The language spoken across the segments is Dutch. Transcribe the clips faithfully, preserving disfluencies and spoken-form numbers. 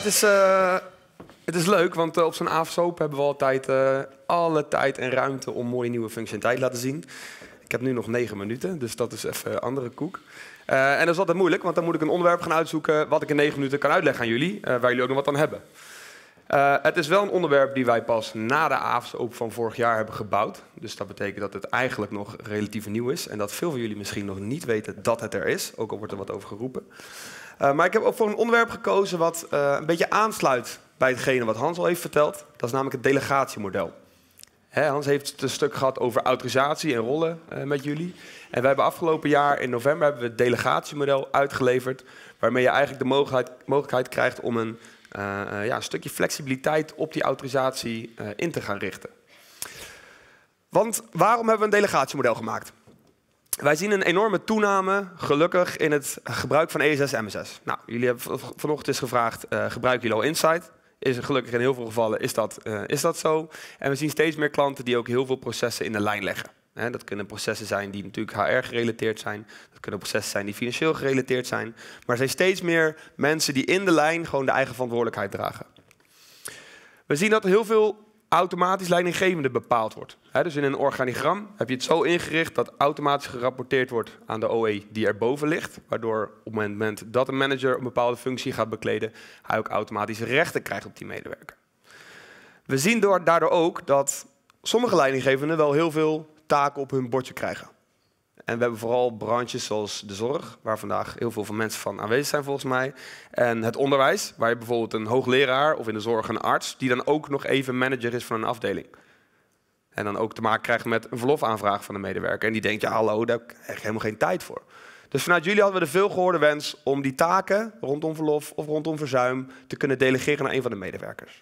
is, uh, het is leuk, want uh, op zo'n avondsoap hebben we altijd uh, alle tijd en ruimte om mooie nieuwe functionaliteit te laten zien. Ik heb nu nog negen minuten, dus dat is even andere koek. Uh, en dat is altijd moeilijk, want dan moet ik een onderwerp gaan uitzoeken wat ik in negen minuten kan uitleggen aan jullie, uh, waar jullie ook nog wat aan hebben. Uh, het is wel een onderwerp die wij pas na de avondsoap van vorig jaar hebben gebouwd. Dus dat betekent dat het eigenlijk nog relatief nieuw is. En dat veel van jullie misschien nog niet weten dat het er is. Ook al wordt er wat over geroepen. Uh, maar ik heb ook voor een onderwerp gekozen wat uh, een beetje aansluit bij hetgene wat Hans al heeft verteld. Dat is namelijk het delegatiemodel. Hè, Hans heeft het een stuk gehad over autorisatie en rollen uh, met jullie. En wij hebben afgelopen jaar in november hebben we het delegatiemodel uitgeleverd. Waarmee je eigenlijk de mogelijkheid, mogelijkheid krijgt om een... Uh, uh, ja, een stukje flexibiliteit op die autorisatie uh, in te gaan richten. Want waarom hebben we een delegatiemodel gemaakt? Wij zien een enorme toename, gelukkig, in het gebruik van E S S en M S S. Nou, jullie hebben vanochtend eens gevraagd, uh, gebruiken jullie al Insight? Is er gelukkig in heel veel gevallen is dat, uh, is dat zo. En we zien steeds meer klanten die ook heel veel processen in de lijn leggen. He, dat kunnen processen zijn die natuurlijk H R gerelateerd zijn. Dat kunnen processen zijn die financieel gerelateerd zijn. Maar er zijn steeds meer mensen die in de lijn gewoon de eigen verantwoordelijkheid dragen. We zien dat er heel veel automatisch leidinggevende bepaald wordt. He, dus in een organigram heb je het zo ingericht dat automatisch gerapporteerd wordt aan de O E die erboven ligt. Waardoor op het moment dat een manager een bepaalde functie gaat bekleden, hij ook automatisch rechten krijgt op die medewerker. We zien door, daardoor ook dat sommige leidinggevenden wel heel veel taken op hun bordje krijgen. En we hebben vooral branches zoals de zorg, waar vandaag heel veel van mensen van aanwezig zijn volgens mij. En het onderwijs, waar je bijvoorbeeld een hoogleraar of in de zorg een arts, die dan ook nog even manager is van een afdeling. En dan ook te maken krijgt met een verlofaanvraag van de medewerker. En die denkt, ja hallo, daar heb ik helemaal geen tijd voor. Dus vanuit jullie hadden we de veelgehoorde wens om die taken rondom verlof of rondom verzuim te kunnen delegeren naar een van de medewerkers.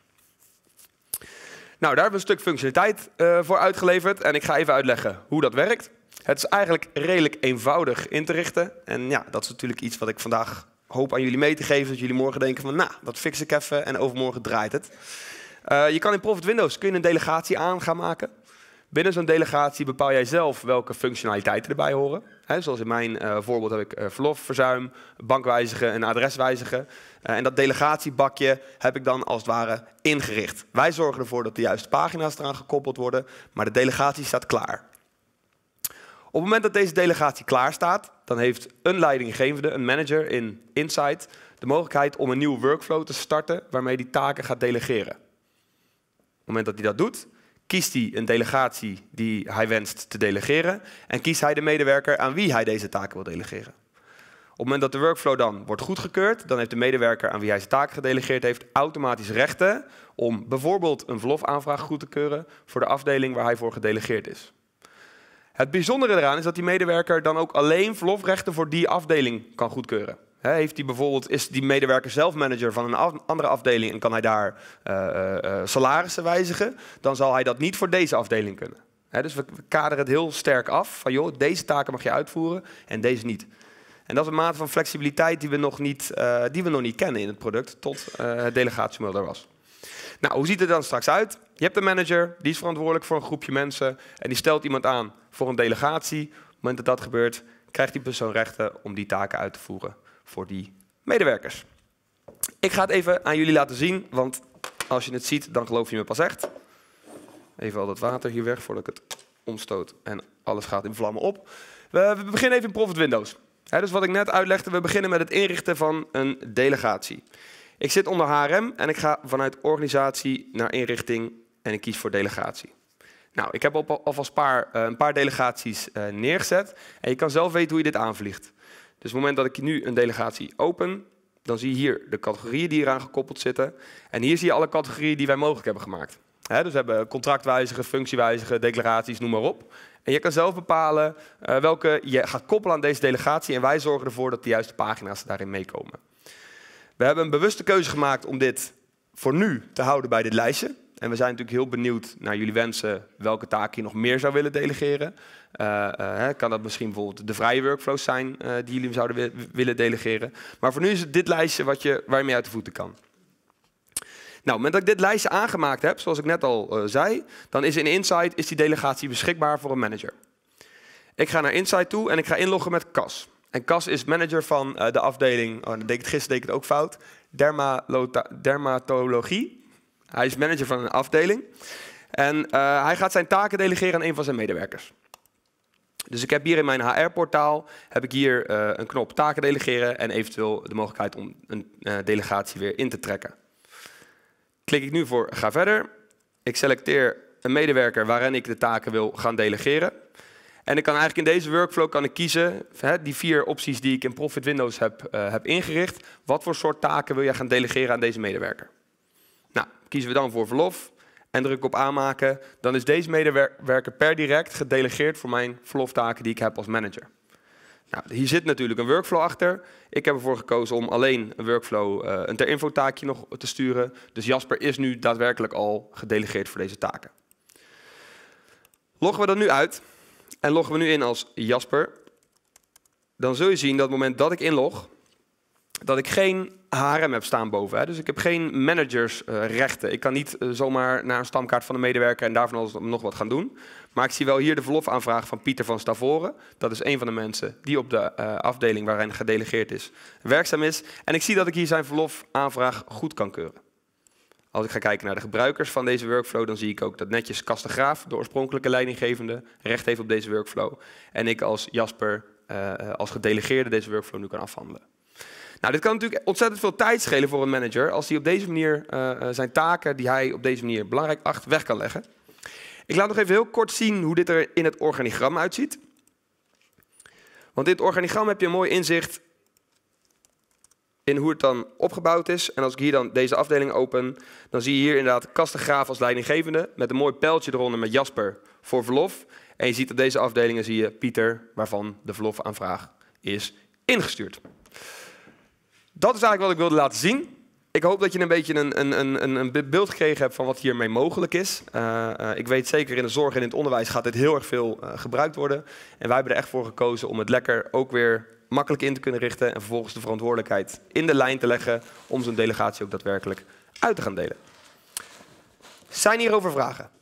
Nou, daar hebben we een stuk functionaliteit uh, voor uitgeleverd en ik ga even uitleggen hoe dat werkt. Het is eigenlijk redelijk eenvoudig in te richten en ja, dat is natuurlijk iets wat ik vandaag hoop aan jullie mee te geven, dat jullie morgen denken van nou, dat fix ik even en overmorgen draait het. Uh, je kan in Profit Windows kun je een delegatie aan gaan maken. Binnen zo'n delegatie bepaal jij zelf welke functionaliteiten erbij horen. He, zoals in mijn uh, voorbeeld heb ik uh, verlof, verzuim, bankwijzigen en adreswijzigen. Uh, en dat delegatiebakje heb ik dan als het ware ingericht. Wij zorgen ervoor dat de juiste pagina's eraan gekoppeld worden, maar de delegatie staat klaar. Op het moment dat deze delegatie klaar staat, dan heeft een leidinggevende, een manager in Insight, de mogelijkheid om een nieuwe workflow te starten waarmee die taken gaat delegeren. Op het moment dat hij dat doet, kiest hij een delegatie die hij wenst te delegeren en kiest hij de medewerker aan wie hij deze taken wil delegeren. Op het moment dat de workflow dan wordt goedgekeurd, dan heeft de medewerker aan wie hij zijn taken gedelegeerd heeft automatisch rechten om bijvoorbeeld een verlofaanvraag goed te keuren voor de afdeling waar hij voor gedelegeerd is. Het bijzondere eraan is dat die medewerker dan ook alleen verlofrechten voor die afdeling kan goedkeuren. He, heeft die bijvoorbeeld, is die medewerker zelf manager van een af, andere afdeling en kan hij daar uh, uh, salarissen wijzigen, dan zal hij dat niet voor deze afdeling kunnen. He, dus we, we kaderen het heel sterk af van joh, deze taken mag je uitvoeren en deze niet. En dat is een mate van flexibiliteit die we nog niet, uh, die we nog niet kennen in het product tot uh, het delegatiemodel er was. Nou, hoe ziet het dan straks uit? Je hebt een manager, die is verantwoordelijk voor een groepje mensen en die stelt iemand aan voor een delegatie. Op het moment dat dat gebeurt, krijgt die persoon rechten om die taken uit te voeren voor die medewerkers. Ik ga het even aan jullie laten zien, want als je het ziet, dan geloof je me pas echt. Even al dat water hier weg voordat ik het omstoot en alles gaat in vlammen op. We, we beginnen even in Profit Windows. He, dus wat ik net uitlegde, we beginnen met het inrichten van een delegatie. Ik zit onder H R M en ik ga vanuit organisatie naar inrichting en ik kies voor delegatie. Nou, ik heb al, alvast paar, uh, een paar delegaties uh, neergezet en je kan zelf weten hoe je dit aanvliegt. Dus op het moment dat ik nu een delegatie open, dan zie je hier de categorieën die eraan gekoppeld zitten. En hier zie je alle categorieën die wij mogelijk hebben gemaakt. He, dus we hebben contractwijzigen, functiewijzigen, declaraties, noem maar op. En je kan zelf bepalen uh, welke je gaat koppelen aan deze delegatie en wij zorgen ervoor dat de juiste pagina's daarin meekomen. We hebben een bewuste keuze gemaakt om dit voor nu te houden bij dit lijstje. En we zijn natuurlijk heel benieuwd naar jullie wensen welke taken je nog meer zou willen delegeren. Uh, uh, kan dat misschien bijvoorbeeld de vrije workflows zijn uh, die jullie zouden wi willen delegeren. Maar voor nu is het dit lijstje wat je, waar je mee uit de voeten kan. Nou, op het moment dat ik dit lijstje aangemaakt heb, zoals ik net al uh, zei, dan is in Insight is die delegatie beschikbaar voor een manager. Ik ga naar Insight toe en ik ga inloggen met C A S. En Cas is manager van uh, de afdeling, oh, dat deed ik het gisteren deed ik het ook fout, Dermalota- dermatologie. Hij is manager van een afdeling. En uh, hij gaat zijn taken delegeren aan een van zijn medewerkers. Dus ik heb hier in mijn H R-portaal heb ik hier uh, een knop taken delegeren en eventueel de mogelijkheid om een uh, delegatie weer in te trekken. Klik ik nu voor ga verder. Ik selecteer een medewerker waarin ik de taken wil gaan delegeren. En ik kan eigenlijk in deze workflow kan ik kiezen, hè, die vier opties die ik in Profit Windows heb, uh, heb ingericht. Wat voor soort taken wil jij gaan delegeren aan deze medewerker? Nou, kiezen we dan voor verlof en druk ik op aanmaken. Dan is deze medewerker per direct gedelegeerd voor mijn verloftaken die ik heb als manager. Nou, hier zit natuurlijk een workflow achter. Ik heb ervoor gekozen om alleen een workflow, uh, een ter info taakje nog te sturen. Dus Jasper is nu daadwerkelijk al gedelegeerd voor deze taken. Loggen we dat nu uit en loggen we nu in als Jasper. Dan zul je zien dat op het moment dat ik inlog, dat ik geen H R M heb staan boven. Hè. Dus ik heb geen managersrechten. Uh, ik kan niet uh, zomaar naar een stamkaart van de medewerker en daarvan alles nog wat gaan doen. Maar ik zie wel hier de verlofaanvraag van Pieter van Stavoren. Dat is een van de mensen die op de uh, afdeling waarin gedelegeerd is, werkzaam is. En ik zie dat ik hier zijn verlofaanvraag goed kan keuren. Als ik ga kijken naar de gebruikers van deze workflow, dan zie ik ook dat netjes Cas de Graaf, de oorspronkelijke leidinggevende, recht heeft op deze workflow. En ik als Jasper, uh, als gedelegeerde, deze workflow nu kan afhandelen. Nou, dit kan natuurlijk ontzettend veel tijd schelen voor een manager als hij op deze manier uh, zijn taken die hij op deze manier belangrijk acht weg kan leggen. Ik laat nog even heel kort zien hoe dit er in het organigram uitziet. Want in het organigram heb je een mooi inzicht in hoe het dan opgebouwd is. En als ik hier dan deze afdeling open, dan zie je hier inderdaad Cas de Graaf als leidinggevende met een mooi pijltje eronder met Jasper voor verlof. En je ziet op deze afdelingen zie je Pieter, waarvan de verlofaanvraag is ingestuurd. Dat is eigenlijk wat ik wilde laten zien. Ik hoop dat je een beetje een, een, een, een beeld gekregen hebt van wat hiermee mogelijk is. Uh, uh, ik weet zeker in de zorg en in het onderwijs gaat dit heel erg veel uh, gebruikt worden. En wij hebben er echt voor gekozen om het lekker ook weer makkelijk in te kunnen richten. En vervolgens de verantwoordelijkheid in de lijn te leggen om zo'n delegatie ook daadwerkelijk uit te gaan delen. Zijn hierover vragen?